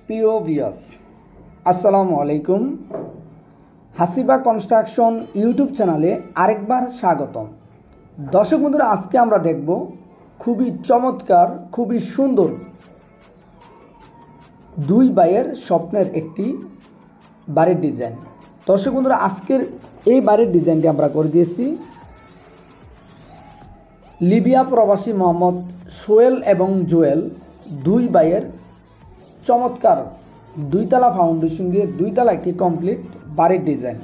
প্রিয় ভিউয়ার্স, আসসালামু আলাইকুম। হাসিবা কনস্ট্রাকশন ইউটিউব চ্যানেলে আরেকবার স্বাগতম। দর্শক বন্ধুরা, আজকে আমরা দেখব খুবই চমৎকার, খুবই সুন্দর দুই ভাইয়ের স্বপ্নের একটি বাড়ির ডিজাইন। দর্শক বন্ধুরা, আজকের এই বাড়ির ডিজাইনটি আমরা করে দিয়েছি লিবিয়া প্রবাসী মোহাম্মদ সোহেল এবং জুয়েল দুই ভাইয়ের চমৎকার দুইতলা ফাউন্ডেশন দিয়ে দুইতলা একটি কমপ্লিট বাড়ির ডিজাইন।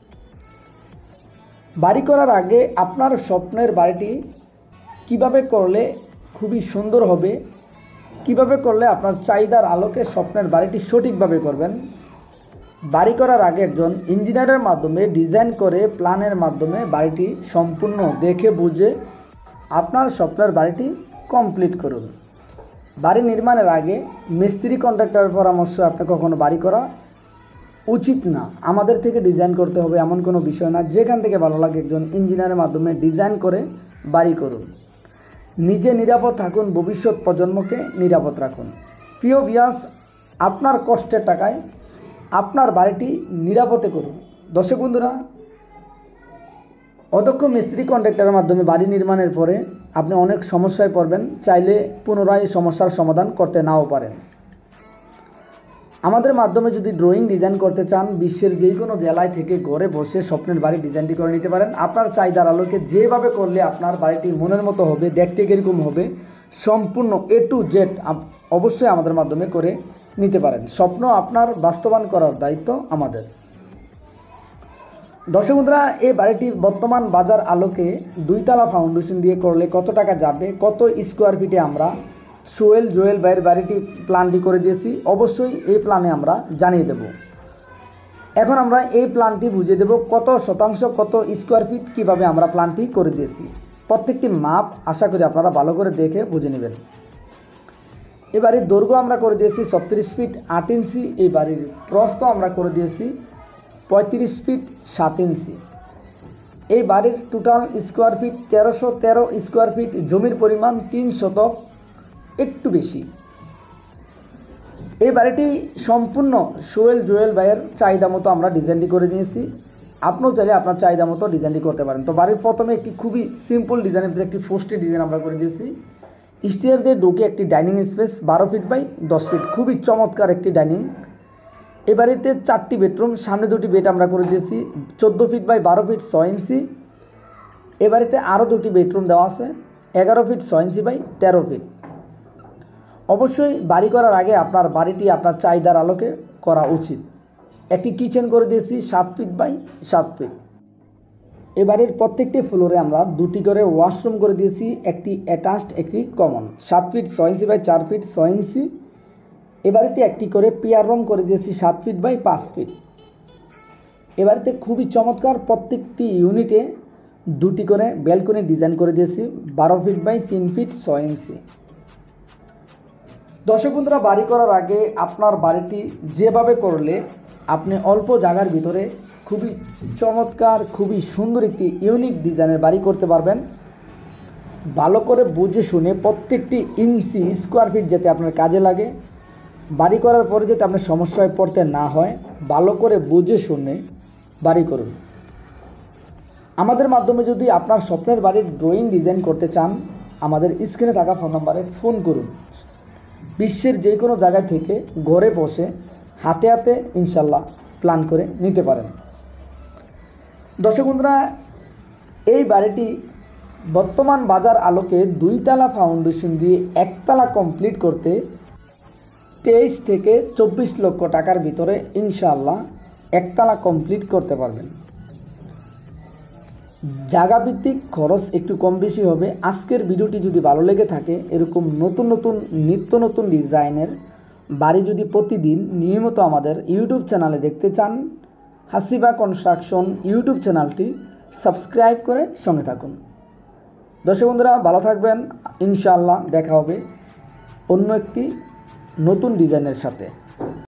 বাড়ি করার আগে আপনার স্বপ্নের বাড়িটি কিভাবে করলে খুবই সুন্দর হবে, কিভাবে করলে আপনার চাহিদার আলোকে স্বপ্নের বাড়িটি সঠিকভাবে করবেন, বাড়ি করার আগে একজন ইঞ্জিনিয়ারের মাধ্যমে ডিজাইন করে প্ল্যানের মাধ্যমে বাড়িটি সম্পূর্ণ দেখে বুঝে আপনার স্বপ্নের বাড়িটি কমপ্লিট করুন। বাড়ি নির্মাণের আগে মিস্ত্রি কন্ট্রাক্টরের পরামর্শ আপনি কখনো বাড়ি করা উচিত না। আমাদের থেকে ডিজাইন করতে হবে এমন কোনো বিষয় না। যেখান থেকে ভালো লাগে একজন ইঞ্জিনিয়ারের মাধ্যমে ডিজাইন করে বাড়ি করুন। নিজে নিরাপদ থাকুন, ভবিষ্যৎ প্রজন্মকে নিরাপদ রাখুন। প্রিয় ভিউয়ার্স, আপনার কষ্টের টাকায় আপনার বাড়িটি নিরাপদে করুন। দর্শক বন্ধুরা, অদক্ষ মিস্ত্রি কন্ট্রাক্টরের মাধ্যমে বাড়ি নির্মাণের পরে আপনি অনেক সমস্যায় পড়বেন, চাইলে পুনরায় সমস্যার সমাধান করতে নাও পারেন। আমাদের মাধ্যমে যদি ড্রয়িং ডিজাইন করতে চান, বিশ্বের যে কোনো জেলায় থেকে ঘরে বসে স্বপ্নের বাড়ির ডিজাইনটি করে নিতে পারেন। আপনার চাহিদার আলোকে যেভাবে করলে আপনার বাড়িটি মনের মতো হবে, দেখতে কীরকম হবে, সম্পূর্ণ A to Z অবশ্যই আমাদের মাধ্যমে করে নিতে পারেন। স্বপ্ন আপনার বাস্তবায়ন করার দায়িত্ব আমাদের। দর্শক বন্ধুরা, এই বাড়িটি বর্তমান বাজার আলোকে দুইতলা ফাউন্ডেশন দিয়ে করলে কত টাকা যাবে, কত স্কোয়ার ফিটে আমরা সোহেল জুয়েল ভাইয়ের বাড়িটি প্ল্যানটি করে দিয়েছি, অবশ্যই এই প্ল্যানে আমরা জানিয়ে দেব। এখন আমরা এই প্ল্যানটি বুঝিয়ে দেব কত শতাংশ, কত স্কোয়ার ফিট, কীভাবে আমরা প্ল্যানটি করে দিয়েছি। প্রত্যেকটি মাপ আশা করি আপনারা ভালো করে দেখে বুঝে নেবেন। এই বাড়ির দৈর্ঘ্য আমরা করে দিয়েছি 36 ফিট 8 ইঞ্চি। এই বাড়ির প্রস্থ আমরা করে দিয়েছি 35 ফিট 7 ইঞ্চি। এই বাড়ির total square feet 1313 square feet. জমির পরিমাণ 3 শতক, একটু বেশি। এই বাড়িটি সম্পূর্ণ সোহেল জুয়েল ভাইয়ের চাহিদা মতো আমরা ডিজাইনটি করে দিয়েছি। আপনিও চাইলে আপনার চাহিদা মতো ডিজাইনটি করতে পারেন। তো বাড়ির প্রথমে একটি খুবই সিম্পল ডিজাইনের ভিতরে একটি পোস্টের ডিজাইন আমরা করে দিয়েছি। স্টেয়ার দিয়ে ঢুকে একটি dining space 12 feet by 10 feet, খুবই চমৎকার একটি ডাইনিং। এই বাড়িতে 4টি বেডরুম, সামনে 2টি বেড আমরা করে দিয়েছি 14 ফিট বাই 12 ফিট 6 ইঞ্চি। এ বাড়িতে আরও 2টি বেডরুম দেওয়া আছে 11 ফিট 6 ইঞ্চি বাই 13 ফিট। অবশ্যই বাড়ি করার আগে আপনার বাড়িটি আপনার চাহিদার আলোকে করা উচিত। একটি কিচেন করে দিয়েছি 7 ফিট বাই 7 ফিট। এ বাড়ির প্রত্যেকটি ফ্লোরে আমরা 2টি করে ওয়াশরুম করে দিয়েছি, একটি অ্যাটাচড একটি common. 7 feet 6 inch by 4 feet 6 inch. এ বাড়িতে একটি করে পিয়ার রুম করে দিয়েছি 7 ফিট বাই 5 ফিট। এ বাড়িতে খুবই চমৎকার, প্রত্যেকটি ইউনিটে 2টি করে ব্যালকনি ডিজাইন করে দিয়েছি 12 ফিট বাই 3 ফিট 6 ইঞ্চি। দর্শক বন্ধুরা, বাড়ি করার আগে আপনার বাড়িটি যেভাবে করলে আপনি অল্প জায়গার ভিতরে খুবই চমৎকার, খুবই সুন্দর একটি ইউনিক ডিজাইনের বাড়ি করতে পারবেন। ভালো করে বুঝে শুনে প্রত্যেকটি ইঞ্চি স্কোয়ার ফিট যাতে আপনার কাজে লাগে, বাড়ি করার পরে যাতে আপনার সমস্যায় পড়তে না হয়, ভালো করে বুঝে শুনে বাড়ি করুন। আমাদের মাধ্যমে যদি আপনার স্বপ্নের বাড়ির ড্রয়িং ডিজাইন করতে চান, আমাদের স্ক্রিনে থাকা ফোন নম্বরে ফোন করুন। বিশ্বের যে কোনো জায়গা থেকে ঘরে বসে হাতে হাতে ইনশাল্লাহ প্ল্যান করে নিতে পারেন। দর্শক বন্ধুরা, এই বাড়িটি বর্তমান বাজার আলোকে দুইতলা ফাউন্ডেশন দিয়ে একতলা কমপ্লিট করতে 23 থেকে 24 লক্ষ টাকার ভিতরে ইনশাআল্লাহ একতলা কমপ্লিট করতে পারবেন। জায়গাভিত্তিক খরচ একটু কম বেশি হবে। আজকের ভিডিওটি যদি ভালো লেগে থাকে, এরকম নতুন নতুন নিত্য নতুন ডিজাইনের বাড়ি যদি প্রতিদিন নিয়মিত আমাদের ইউটিউব চ্যানেলে দেখতে চান, হাসিবা কনস্ট্রাকশন ইউটিউব চ্যানেলটি সাবস্ক্রাইব করে সঙ্গে থাকুন। দর্শক বন্ধুরা, ভালো থাকবেন। ইনশাআল্লাহ দেখা হবে অন্য একটি নতুন ডিজাইনের সাথে।